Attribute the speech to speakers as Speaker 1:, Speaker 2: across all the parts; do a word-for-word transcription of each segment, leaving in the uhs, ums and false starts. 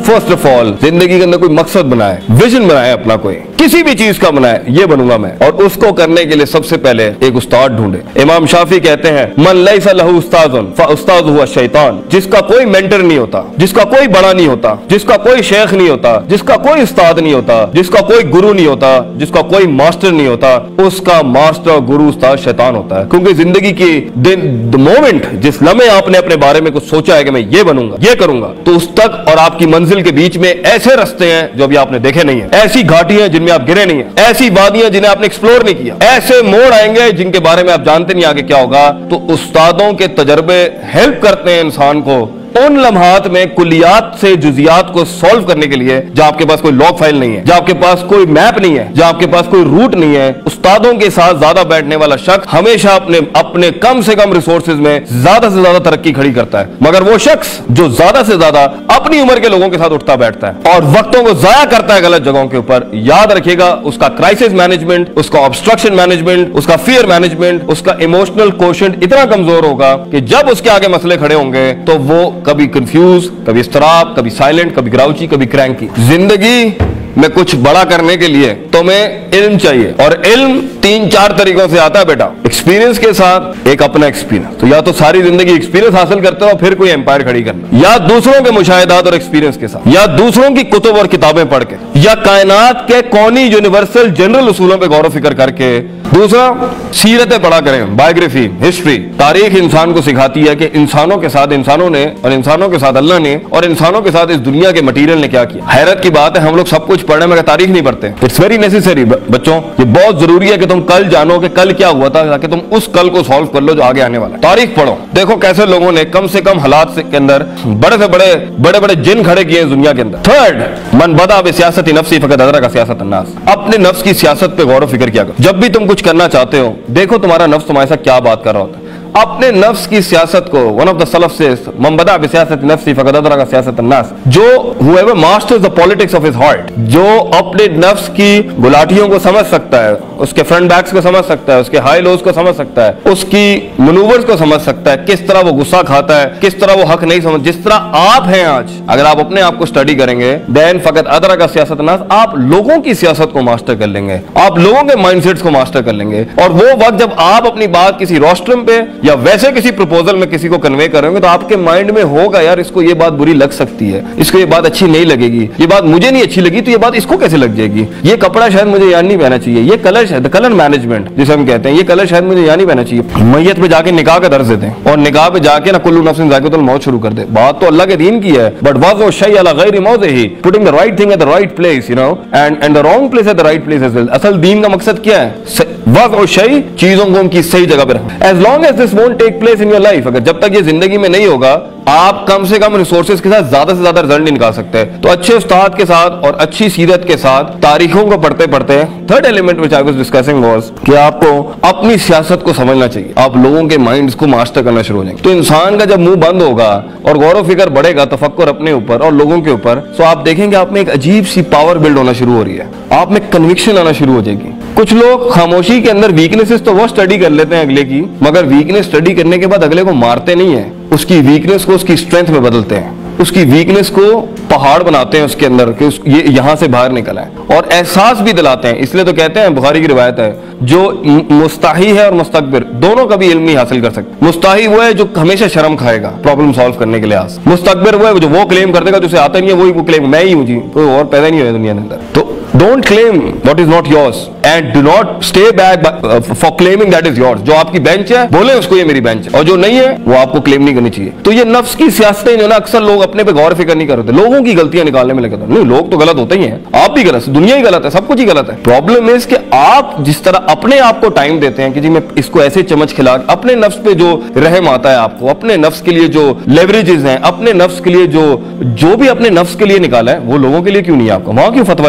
Speaker 1: First of all जिंदगी के अंदर कोई मकसद बनाए, विजन बनाए, अपना कोई किसी भी चीज का बनाए, ये बनूंगा मैं, और उसको करने के लिए सबसे पहले एक उस्ताद ढूंढे। इमाम शाफी कहते हैं मन लैसा लहू उस्तादुन फउस्ताद हुआ शैतान, जिसका कोई मेंटर नहीं होता, जिसका कोई बड़ा नहीं होता, जिसका कोई शेख नहीं होता, जिसका कोई उस्ताद नहीं होता, जिसका कोई गुरु नहीं होता, जिसका कोई मास्टर नहीं होता, उसका मास्टर गुरु उस्ताद शैतान होता है। क्योंकि जिंदगी की दिन द मोमेंट जिस लम्हे आपने अपने बारे में कुछ सोचा है कि मैं ये बनूंगा, ये करूंगा, तो उस तक और आपकी मंजिल के बीच में ऐसे रास्ते हैं जो अभी आपने देखे नहीं है, ऐसी घाटियां जिनमें आप गिरे नहीं है, ऐसी वादियां जिन्हें आपने एक्सप्लोर नहीं किया, ऐसे मोड़ आएंगे जिनके बारे में आप जानते नहीं आगे क्या होगा। तो उस्तादों के तजर्बे हेल्प करते हैं इंसान को उन लम्हात में कुलियात से जुजियात को सॉल्व करने के लिए जहां आपके पास कोई लॉग फाइल नहीं है, जहां आपके पास कोई मैप नहीं है, जहां आपके पास कोई रूट नहीं है। उस्तादों के साथ ज्यादा बैठने वाला शख्स हमेशा अपने अपने कम से कम रिसोर्सेज में ज्यादा से ज्यादा तरक्की खड़ी करता है, मगर वो शख्स जो ज्यादा से ज्यादा अपनी उम्र के लोगों के साथ उठता बैठता है और वक्तों को जाया करता है गलत जगहों के ऊपर, याद रखिएगा उसका क्राइसिस मैनेजमेंट, उसका ऑब्स्ट्रक्शन मैनेजमेंट, उसका फियर मैनेजमेंट, उसका इमोशनल कोशेंट इतना कमजोर होगा कि जब उसके आगे मसले खड़े होंगे तो वो कभी कंफ्यूज, कभी इस्तराब, कभी साइलेंट, कभी ग्राउची, कभी क्रैंकी। जिंदगी में कुछ बड़ा करने के लिए तुम्हें इल्म चाहिए, और इल्म तीन चार तरीकों से आता है बेटा। एक्सपीरियंस के साथ एक अपना एक्सपीरियंस, तो या तो सारी जिंदगी एक्सपीरियंस हासिल करते हो फिर कोई एम्पायर खड़ी करना, या दूसरों के मुशाहिदात और एक्सपीरियंस के साथ, या दूसरों की कुतुब और किताबें पढ़ के, या कायनात के कौनी यूनिवर्सल जनरल उसूलों पे गौर फिक्र करके। दूसरा, सीरतें पढ़ा करें, बायोग्राफी, हिस्ट्री। तारीख इंसान को सिखाती है कि इंसानों के साथ इंसानों ने, और इंसानों के साथ अल्लाह ने, और इंसानों के साथ इस दुनिया के मटीरियल ने क्या किया। हैरत की बात है हम लोग सब कुछ पढ़ने मगर तारीख नहीं पढ़ते। इट्स वेरी नेसेसरी बच्चों, ये बहुत जरूरी है कि तुम कल जानो कि कल क्या हुआ था, ताकि तुम उस कल को सॉल्व कर लो जो आगे आने वाला है। तारीख पढ़ो, देखो कैसे लोगों ने कम से कम हालात के अंदर बड़े से बड़े बड़े बड़े जिन खड़े किए दुनिया के अंदर। थर्ड, मन बदा बिसियासत नफ्सी फकद अदरक सियासत अन्नास, अपने नफ्स की सियासत पे गौर फिक्र किया करो। जब भी तुम कुछ करना चाहते हो देखो तुम्हारा नफ्स तुम्हारे साथ क्या बात कर रहा होता है। अपने नफ्स की सियासत को, वन ऑफ द सलफ से मन बदा बिसियासत नफ्सी फकद अदरक सियासत अन्नास, जो whoever masters the politics of his heart, जो अपने नफ्स की गुलाटियों को समझ सकता है, उसके फ्रंट बैक्स को समझ सकता है, उसके हाई लोज को समझ सकता है, उसकी मनूवर्स को समझ सकता है, किस तरह वो गुस्सा खाता है, किस तरह वो हक नहीं समझ, जिस तरह आप हैं आज। अगर आप अपने आप को स्टडी करेंगे देन फकद अदरक सियासत अन्नास, आप लोगों की सियासत को मास्टर कर लेंगे, आप लोगों के माइंडसेट्स को मास्टर कर लेंगे। और वो वक्त जब आप अपनी बात किसी रोस्ट्रम पे या वैसे किसी प्रपोजल में किसी को कन्वे करेंगे तो आपके माइंड में होगा यार इसको ये बात बुरी लग सकती है, इसको ये बात अच्छी नहीं लगेगी, ये बात मुझे नहीं अच्छी लगी तो ये बात इसको कैसे लग जाएगी, ये कपड़ा शायद मुझे यहाँ नहीं पहनना चाहिए, ये कलर शायद, कलर मैनेजमेंट जिसे हम कहते हैं, ये कलर शायद मुझे यहाँ नहीं पहनना चाहिए। मैयत पे जाके निकाह का दर्ज देते हैं और निकाह पे जाके ना कुल्लू नफ्सिन ज़ाइक़तुल मौत शुरू कर दे। बात तो अल्लाह के दीन की है, बट वज़अ शै अला गैरि मौज़िही, putting the right thing at the right place, you know, and and the wrong place at the right place as well. असल दीन का मकसद क्या है? वज़अ शै, चीजों को उनकी सही जगह पे रखना। As long as this won't take place in your life, अगर जब तक ये जिंदगी में नहीं होगा आप कम से कम रिसोर्सेज के साथ ज्यादा से ज्यादा रिजल्ट नहीं निकाल सकते। तो अच्छे उस्ताद के साथ और अच्छी सीरत के साथ तारीखों को पढ़ते पढ़ते third element which I was discussing was कि आपको अपनी सियासत को समझना चाहिए, आप लोगों के माइंड्स को मास्टर करना शुरू हो जाएंगे। तो इंसान का जब मुंह बंद होगा और गौर फिक्र बढ़ेगा, तफक्कुर अपने ऊपर और लोगों के ऊपर, तो आप देखेंगे आप में एक अजीब सी पावर बिल्ड होना शुरू हो रही है, आप में कन्विक्शन आना शुरू हो जाएगी। कुछ लोग खामोशी के अंदर वीकनेसेस तो वो स्टडी कर लेते हैं अगले की, मगर वीकनेस स्टडी करने के बाद अगले को मारते नहीं है, उसकी वीकनेस को उसकी स्ट्रेंथ में बदलते हैं, उसकी वीकनेस को पहाड़ बनाते हैं उसके अंदर कि उस ये यहां से बाहर निकला है, और एहसास भी दिलाते हैं। इसलिए तो कहते हैं, बुखारी की रिवायत है, जो मुस्ताही है और मुस्तकबिर दोनों कभी इल्म नहीं हासिल कर सकते। मुस्ताही वो है जो हमेशा शर्म खाएगा प्रॉब्लम सॉल्व करने के लिहाज, मुस्तकबिर वो है जो वो क्लेम कर देगा जो उसे आता नहीं है, वही वो क्लेम मैं ही हूं जी, कोई और पैदा नहीं हुआ दुनिया के अंदर। तो don't claim what is not yours and do not stay back for claiming that is yours. जो आपकी बेंच है बोले उसको ये मेरी बेंच है, और जो नहीं है वो आपको क्लेम नहीं करनी चाहिए। तो ये नफ्स की सियासतें जो ना अक्सर लोग अपने पे गौर फिक्र नहीं करते, लोगों की गलतियां निकालने में लगे होते हैं। नहीं, लोग तो गलत होते ही हैं, आप भी गलत, दुनिया ही गलत है, सब कुछ ही गलत है। प्रॉब्लम इज कि आप जिस तरह अपने आप को टाइम देते हैं कि जी मैं इसको ऐसे चमच खिला, अपने नफ्स पे जो रहम आता है आपको, अपने नफ्स के लिए जो लेवरेजेस हैं, अपने नफ्स के लिए जो जो भी अपने नफ्स के लिए निकाला है वो लोगों के लिए क्यों नहीं है आपका? वहां क्यों फतवा इतना सख्त है?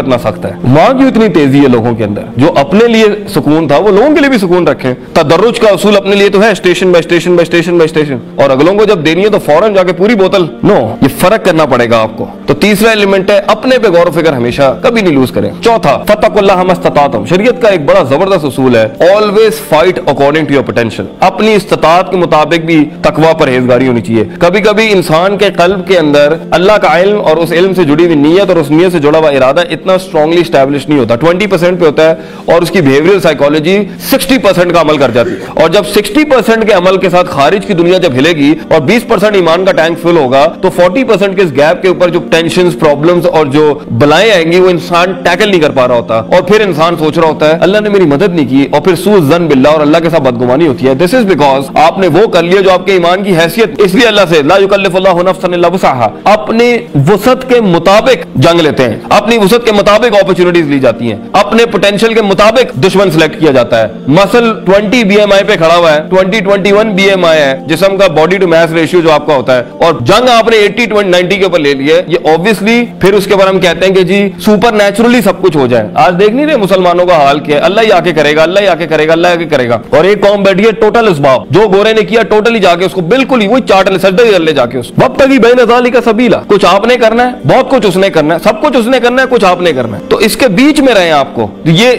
Speaker 1: है। माँ क्यों इतनी तेजी है लोगों के अंदर? जो अपने लिए सुकून था वो लोगों के लिए भी सुकून रखें। तदर्रुज का उसूल अपने लिए तो है, station by station by station by station, और अगलों को जब देनी है तो फौरन जाके पूरी बोतल, नो, ये फर्क करना पड़ेगा आपको। तो तीसरा एलिमेंट है अपने पे गौर फिक्र हमेशा कभी नहीं लूज करें। चौथा, फत्तकुल्लाह मस्ततातुम, शरीयत का एक बड़ा जबरदस्त उसूल है, always fight according to your potential. अपनी इस्तिताअत के मुताबिक भी तकवा परहेजगारी होनी चाहिए। कभी कभी इंसान के कल्ब के अंदर अल्लाह का इल्म और उस इल्म से जुड़ी हुई नीयत और उस नीयत से जुड़ा हुआ इरादा इतना स्ट्रांगली स्टैब्लिश नहीं होता, ट्वेंटी परसेंट पे होता है और उसकी बिहेवियरल साइकोलॉजी सिक्सटी परसेंट का अमल कर जाती है। और जब सिक्सटी परसेंट के अमल के साथ खारिज की दुनिया जब हिलेगी और बीस परसेंट ईमान का टैंक फुल होगा, तो फोर्टी परसेंट के इस गैप के ऊपर जो टेंशंस, प्रॉब्लम्स और जो बलाएं आएंगी वो इंसान टैकल नहीं कर पा रहा होता, और फिर इंसान सोच रहा होता है अल्लाह ने मेरी मदद नहीं की, और फिर सूज़न बिल्लाह, और अल्लाह के साथ बदगुमानी होती है। दिस इज बिकॉज आपने वो कर लिया जो आपके ईमान की हैसियत, इसलिए अल्लाह से ला युकल्लिफुल्लाहु नफ्सन इल्ला वुसअहा, अपनी वसत के मुताबिक जंग लेते हैं, अपनी वसत के मुताबिक अपॉर्चुनिटीज ली जाती हैं, अपने पोटेंशियल के मुताबिक दुश्मन सिलेक्ट किया जाता है। मसल ट्वेंटी बीएमआई पे खड़ा हुआ है, ट्वेंटी ट्वेंटी वन बीएमआई है जिस्म का बॉडी टू मास रेशियो जो आपका होता है, और जंग आपने एटी नाइंटी के ऊपर ले ली है, ये ऑब्वियसली फिर उसके बाद हम कहते हैं कि जी सुपर नेचुरली सब कुछ हो जाए। आज देख नहीं रहे मुसलमानों का हाल क्या है, अल्लाह ही आके करेगा, अल्लाह ही आके करेगा, अल्लाह आके करेगा, और एक कौम बैठी है टोटल इसबाब, जो गोरे ने किया टोटली जाके उसको बिल्कुल ही वही चाट ले, सजदे कर ले जाके उस वक्त तक ही बैन ज़ालिका सबीला, कुछ आपने करना है, बहुत कुछ उसने करना है, सब कुछ उसने करना है, कुछ आपने करना है, तो इसके बीच में रहे आपको। ये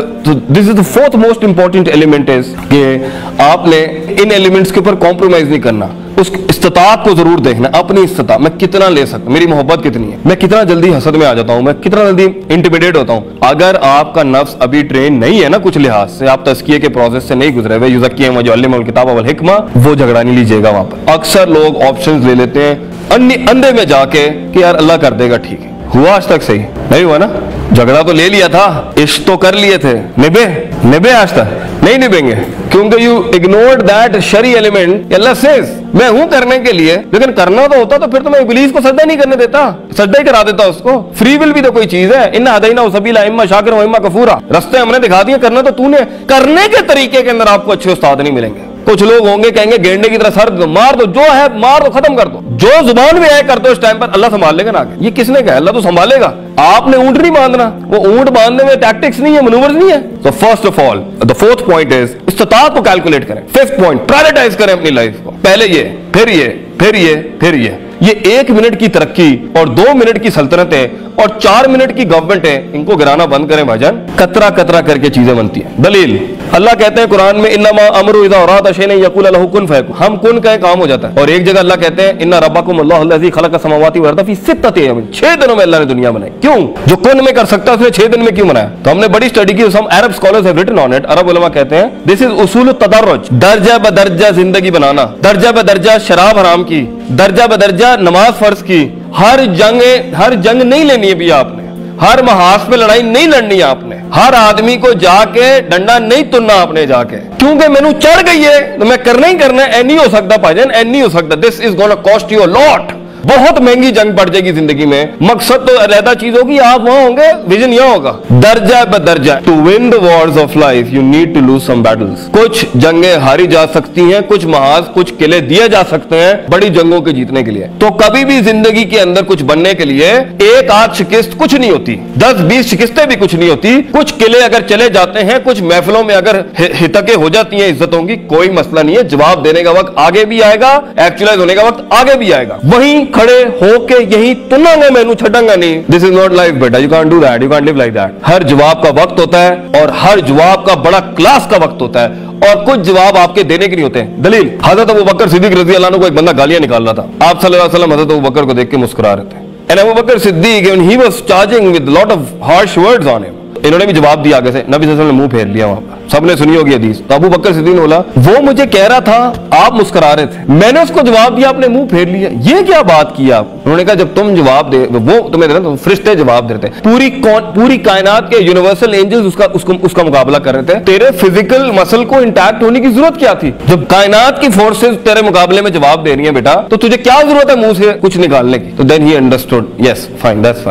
Speaker 1: this is the fourth most important element is कि आपने इन एलिमेंट्स के ऊपर कॉम्प्रोमाइज नहीं करना, उस इस्तिताअत को जरूर देखना, अपनी इस्तिताअत, मैं कितना ले सकता, मेरी मोहब्बत कितनी है, मैं कितना जल्दी हसद में आ जाता हूं, मैं कितना जल्दी इंटिमिडेट होता हूं। अगर आपका नफ्स अभी ट्रेन नहीं है ना कुछ लिहाज से, आप तज़किये के प्रोसेस से नहीं गुजरे हुए, युज़क्कियुहुम व युअल्लिमुहुल किताब वल हिकमा, वो झगड़ा नहीं लीजिएगा वहां पर। अक्सर लोग ऑप्शंस ले लेते हैं अन्य अंधे में जाके कि यार अल्लाह कर देगा, ठीक है, हुआ आज तक सही नहीं हुआ ना, झगड़ा तो ले लिया था, इश्क तो कर लिए थे, निभे निभे आज तक नहीं निभेंगे, क्योंकि यू इग्नोर्ड दैट शरी एलिमेंट। अल्लाह सेज मैं हूं करने के लिए, लेकिन करना तो होता तो फिर तो मैं इब्लीस को सजदा नहीं करने देता, सजदा ही करा देता उसको। फ्री विल भी तो कोई चीज है, इन्ना हदैना सबीला इम्मा शाकिर व इम्मा कफूरा, रास्ते हमने दिखा दिए, करना तो तूने, करने के तरीके के अंदर आपको अच्छे उस्ताद नहीं मिलेंगे। कुछ लोग होंगे कहेंगे गेंडे की तरह सर मार दो, जो है मार दो, खत्म कर दो, जो जुबान में आए कर दो, इस टाइम पर अल्लाह संभाल लेगा ना आगे। ये किसने कहा? अल्लाह तो संभालेगा, आपने ऊंट नहीं बांधना, वो ऊंट बांधने में टैक्टिक्स नहीं है, मनूवर्स नहीं है। तो first of all the fourth point is इस्तिताअत को कैलकुलेट करें। फिफ्थ पॉइंट, प्रायोरिटाइज करें अपनी लाइफ को, पहले ये, फिर ये, फिर ये, फिर ये। ये एक मिनट की तरक्की और दो मिनट की सल्तनतें और चार मिनट की गवर्नमेंट है, इनको गिराना बंद करें भाईजान, कतरा कतरा करके चीजें बनती हैं। दलील, अल्लाह कहते हैं कुरान में इन्नमा अमरु इज़ा अरादा शैअन यक़ूल लहू कुन फयकुन, हम कुन कहे काम हो जाता है। और एक जगह अल्लाह कहते हैं इन्ना रब्बकुम अल्लाहु अल्लज़ी खलक़ समावाति वल अर्ज़ फ़ी सित्तति अय्यामिन, छह दिनों में अल्लाह ने दुनिया बनाई। क्यों? जो कुन में कर सकता है उसने छह दिन में क्यों बनाया? तो हमने बड़ी स्टडी की, some Arab scholars have written on it. अरब उलमा कहते हैं दिस इज उसूल तदर्रुज, दर्जा ब दर्जा जिंदगी बनाना, दर्जा ब दर्जा शराब हराम की, दर्जा ब दर्जा नमाज फर्ज की। हर जंग हर जंग नहीं लेनी है भी आपने, हर महाज पे लड़ाई नहीं लड़नी है आपने, हर आदमी को जाके डंडा नहीं तुनना आपने जाके, क्योंकि मैंने चढ़ गई है तो मैं करना ही करना है। ऐ नहीं हो सकता भाईजान, ऐ नहीं हो सकता। This is gonna cost you a lot, बहुत महंगी जंग पड़ जाएगी जिंदगी में। मकसद तो अलहदा चीज होगी, आप वहां होंगे, विजन यह होगा दर्जा ब दर्जा। To win the wars of life you need to lose some battles. कुछ जंगें हारी जा सकती हैं, कुछ महाज, कुछ किले दिए जा सकते हैं बड़ी जंगों के जीतने के लिए। तो कभी भी जिंदगी के अंदर कुछ बनने के लिए एक आध शिकस्त कुछ नहीं होती, दस बीस शिकस्तें भी कुछ नहीं होती। कुछ किले अगर चले जाते हैं, कुछ महफिलों में अगर हितके हो जाती हैं इज्जतों की, कोई मसला नहीं है, जवाब देने का वक्त आगे भी आएगा, एक्चुअलाइज होने का वक्त आगे भी आएगा। वहीं खड़े होके यही तुनांगा मैनू छड़ांगा नहीं, दिस इज नॉट लाइफ बेटा, you can't do that, you can't live like that. हर जवाब का वक्त होता है और हर जवाब का बड़ा क्लास का वक्त होता है, और कुछ जवाब आपके देने के नहीं होते हैं। दलील, हजरत अबू बकर सिद्दीक रजी अल्लाह अन्हु को एक बंदा गालियां निकाल रहा था, आप सल्लल्लाहु अलैहि वसल्लम हजरत अबू बकर को देख के मुस्कुरा रहे थे। And Abu Bakr Siddiq when he was charging with lot of harsh words on him, इन्होंने भी जवाब दिया आगे से, नबी सल्लल्लाहु अलैहि वसल्लम ने मुंह फेर लिया वहां पर, सबने सुनी होगी हदीस। तो अबू बकर सिद्दीक ने बोला वो मुझे कह रहा था, आप मुस्कुरा रहे थे, मैंने उसको जवाब दिया, आपने मुंह फेर लिया, ये क्या बात की आप? उन्होंने कहा जब तुम जवाब दे, वो तुम्हें देना, तुम फरिश्ते जवाब देते, पूरी पूरी कायनात के यूनिवर्सल एंजल्स उसका उसको उसका मुकाबला कर रहे थे, तेरे फिजिकल मसल को इंटैक्ट होने की जरूरत क्या थी? जब कायनात की फोर्सेस तेरे मुकाबले में जवाब दे रही है बेटा, तो तुझे क्या जरूरत है मुंह से कुछ निकालने की? तो then he understood, yes fine, that's fine,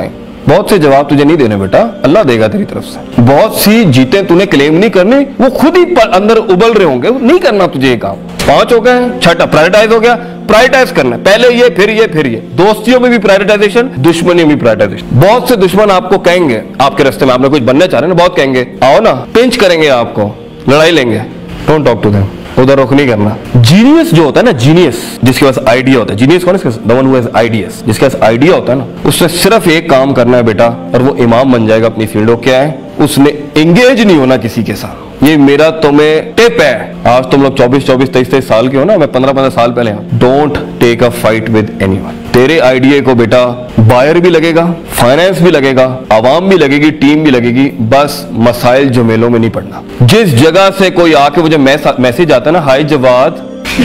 Speaker 1: बहुत से जवाब तुझे नहीं देने बेटा, अल्लाह देगा तेरी तरफ से। बहुत सी जीतें तूने क्लेम नहीं करनी, वो खुद ही अंदर उबल रहे होंगे, नहीं करना तुझे ये काम। पांच हो गए, छठा प्रायोरिटाइज हो गया। प्रायोरिटाइज करना, पहले ये फिर ये फिर ये। दोस्तियों में भी प्रायोरिटाइजेशन, दुश्मनी में भी प्रायोरिटाइजेशन। बहुत से दुश्मन आपको कहेंगे, आपके रास्ते में आपने कुछ बनना चाह रहे हैं ना, बहुत कहेंगे आओ ना, पिंच करेंगे आपको, लड़ाई लेंगे, डोंट टॉक टू देम, उधर रुख नहीं करना। जीनियस जो होता है ना, जीनियस जिसके पास आइडिया होता है, जीनियस कौन है? The one who has ideas, जिसके पास आइडिया होता है ना, उससे सिर्फ एक काम करना है बेटा, और वो इमाम बन जाएगा अपनी फील्ड। हो क्या है? उसने एंगेज नहीं होना किसी के साथ। ये मेरा तुम्हें टिप है। आज तुम लोग चौबीस चौबीस तेईस तेईस साल के हो ना, मैं पंद्रह पंद्रह साल पहले हूं। Don't take a fight with anyone. तेरे आइडिया को बेटा बायर भी लगेगा, फाइनेंस भी लगेगा, आवाम भी लगेगी, टीम भी लगेगी, बस मसाइल झमेलों में नहीं पड़ना। जिस जगह से कोई आके मुझे मैसेज आता है ना, हाय Jawad,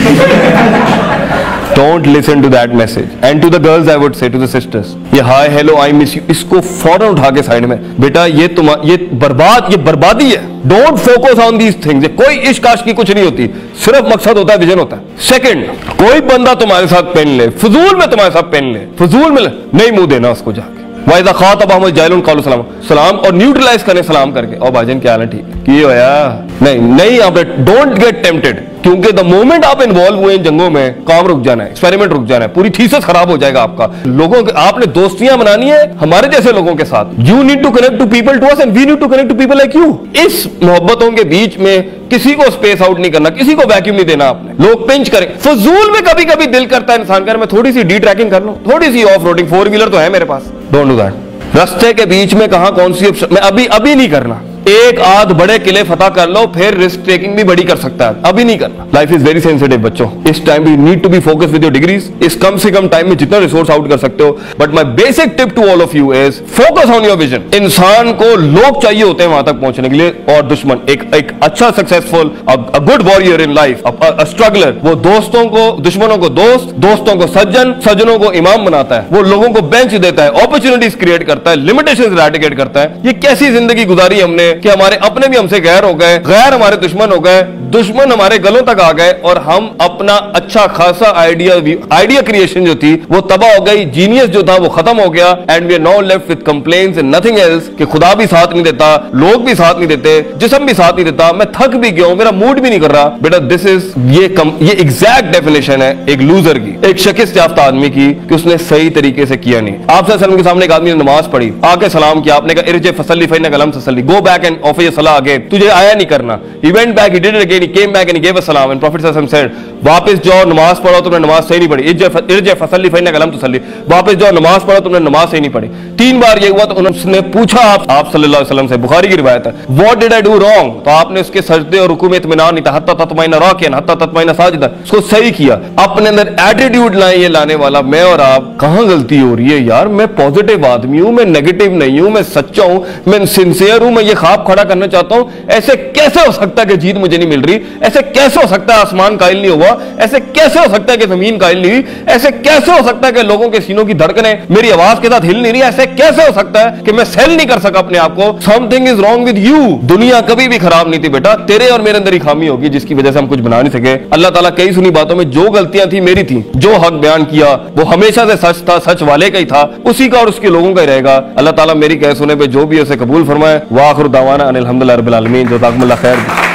Speaker 1: Don't listen to that message. And to the girls I would say, to the sisters, ये hi hello I miss you, इसको फौरन उठा के साइड में, बेटा ये तुम ये बर्बाद ये बर्बादी है। Don't focus on these things. कोई इश्क आश्क की कुछ नहीं होती, सिर्फ मकसद होता है, विजन होता है। सेकंड, कोई बंदा तुम्हारे साथ पेन ले, फजूल में तुम्हारे साथ पेन ले, फजूल में नहीं मुंह देना उसको जाके। वाइदा खातब जाइलुन कालू सलाम, सलाम और न्यूट्रलाइज करने सलाम करके, और भाईजान क्या हाल है, ठीक है, ये होया नहीं नहीं। आप डोंट गेट टेम्प्टेड, क्योंकि द मोमेंट आप इन्वॉल्व हुए इन जंगों में, काम रुक जाना है, एक्सपेरिमेंट रुक जाना है, पूरी थीसिस खराब हो जाएगा आपका। लोगों के आपने दोस्तियां बनानी है हमारे जैसे लोगों के साथ। You need to connect to people to us and we need to connect to people like you. इस मोहब्बतों के बीच में किसी को स्पेस आउट नहीं करना, किसी को वैक्यूम नहीं देना आपने। लोग पिंच करें, फजूल में कभी कभी दिल करता है इंसान का, मैं थोड़ी सी डी ट्रैकिंग कर लूं, थोड़ी सी ऑफ रोडिंग, फोर व्हीलर तो है मेरे पास, डोंट डू दैट। रास्ते के बीच में कहां कौन सी ऑप्शन, मैं अभी अभी नहीं करना। एक आध बड़े किले फतह कर लो, फिर रिस्क टेकिंग भी बड़ी कर सकता है, अभी नहीं करना। लाइफ इज वेरी सेंसिटिव बच्चों, इस time you need to be focus with your degrees. इस कम से कम टाइम में जितना रिसोर्स आउट कर सकते हो, but my basic tip to all of you is focus on your vision. इंसान को लोग चाहिए होते हैं वहां तक पहुंचने के लिए, और दुश्मन एक एक अच्छा successful a good warrior in life, a struggler, वो दोस्तों को दुश्मनों को दोस्त, दोस्तों को सज्जन, सज्जनों को इमाम बनाता है, वो लोगों को बेंच देता है, अपॉर्चुनिटीज क्रिएट करता है, लिमिटेशंस इरेडिकेट करता है। ये कैसी जिंदगी गुजारी हमने कि हमारे अपने भी हमसे गैर हो गए, गैर हमारे दुश्मन हो गए, दुश्मन हमारे गलों तक आ गए, और हम अपना अच्छा खासा आइडिया आइडिया क्रिएशन जो थी वो तबाह हो गई, जीनियस जो था वो खत्म हो गया, and we are now left with complaints and nothing else, कि खुदा भी साथ नहीं देता, लोग भी साथ नहीं देते, जिस्म भी साथ नहीं देता, मैं थक भी गया हूं, मेरा मूड भी नहीं कर रहा। बेटा दिस इज ये कम, ये एग्जैक्ट डेफिनेशन है एक लूजर की, एक शिकस्त याफ्ता आदमी की, कि उसने सही तरीके से किया नहीं। आप सल्लल्लाहु अलैहि वसल्लम के सामने एक आदमी ने नमाज पढ़ी, आके सलाम किया, आपने कहा इरजे फसल्ली फइन्नका लम तसल्ली, go back and offer your सलाह अगेन, तुझे आया नहीं करना। He went back, he did it again, he came back and he gave a salam, and Prophet sallallahu alaihi wasallam said, वापस जाओ नमाज पढ़ो, तुमने नमाज सही नहीं पढ़ी, इरजे फसल्ली फइन्नका लम तुसल्ली, वापस जाओ नमाज पढ़ो, तुमने नमाज सही नहीं पढ़ी। तीन बार ये हुआ तो उन्होंने पूछा आप आप सल्लल्लाहु अलैहि वसल्लम से, बुखारी की रिवायत है, what did I do wrong, तो आपने उसके सजदे और रुकू में इत्मीनान नहीं था, हत्ता तत्मइन्ना राकियन हत्ता तत्मइन्ना साजिदा, उसको सही किया। अपने अंदर एटीट्यूड लाए ये लाने वाला मैं और आप, कहां गलती हो रही है यार, मैं पॉजिटिव आदमी हूं, मैं नेगेटिव नहीं हूं, मैं सच्चा हूं, मैं सिंसियर हूं, मैं ये ख्वाब खड़ा करना चाहता हूं, ऐसे कैसे हो सकता है कि जीत मुझे नहीं मिल रही, ऐसे कैसे हो सकता है आसमान कायल नहीं हुआ, ऐसे कैसे हो सकता है कि जमीन कायल नहीं हुई, ऐसे कैसे हो सकता है कि लोगों के सीनों की धड़कनें मेरी आवाज के साथ हिल नहीं रही, ऐसे कैसे हो सकता है कि मैं सेल नहीं कर सका अपने आप को। Something is wrong with you. दुनिया कभी भी खराब नहीं थी बेटा, तेरे और मेरे अंदर ही खामी होगी जिसकी वजह से हम कुछ बना नहीं सके। अल्लाह ताला कई सुनी बातों में जो गलतियां थी मेरी थी, जो हक बयान किया वो हमेशा से सच था, सच वाले का ही था, उसी का और उसके लोगों का ही रहेगा। अल्लाह ताला मेरी कह सुने पे जो भी उसे कबूल फरमाए। व आखिर दावाना अनिल हम्दुलिल्लाहि रब्बिल आलमीन। जज़ाकुमुल्लाह खैर।